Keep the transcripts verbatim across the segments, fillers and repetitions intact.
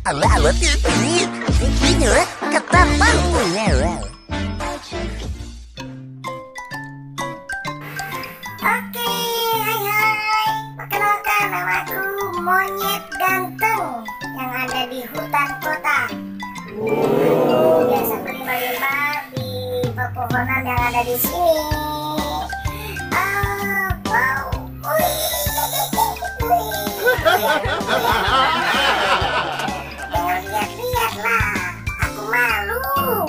Alat-alat ini bikinnya ketapan. Oke, hai hai. Perkenalkan, namaku Monyet Ganteng yang ada di hutan kota. Aku biasa berlima-lima di pepohonan yang ada di sini. Ah, wow. Wih, wih. Jangan lihat-lihat lah, aku malu.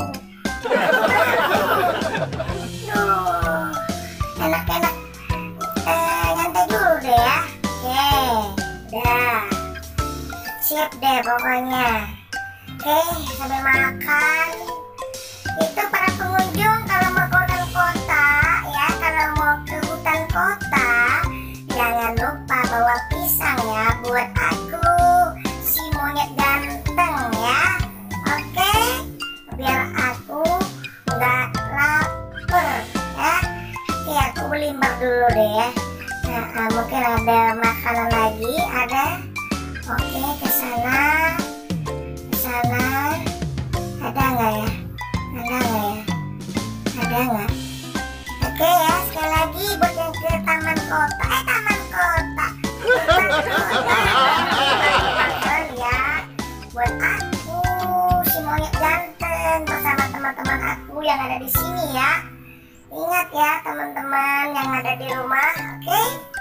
Duh, enak-enak. Eh, nyantai dulu deh ya. Oke, udah. Siap deh pokoknya. Oke, sambil makan. Itu para pengunjung kalau mau ke hutan kota ya, kalau mau ke hutan kota jangan lupa bawa pisang ya buat aku, si monyet ganteng ya. Oke, biar aku nggak lapar ya. Oke, aku belimbar dulu deh ya. Nah, uh, mungkin ada makanan lagi, ada. Oke, ke sana, ke sana. Ada nggak ya? Ada nggak ya? Ada nggak? Oke ya, sekali lagi buat yang ke taman kota, eh taman kota, hutan kota, makan ya. Buat aku, si monyet ganteng bersama teman-teman aku yang ada di sini ya. Ingat ya teman-teman yang ada di rumah, oke?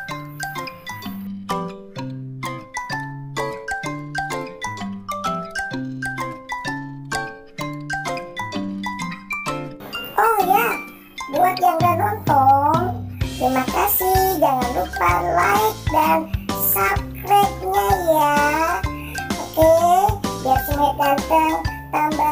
Oh ya, buat yang udah nonton, terima kasih. Jangan lupa like dan subscribe-nya ya. Oke, biar si monyet ganteng tambah